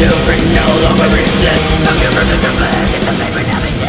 to bring no longer resist. I'm your perfect flag, it's a favorite habit.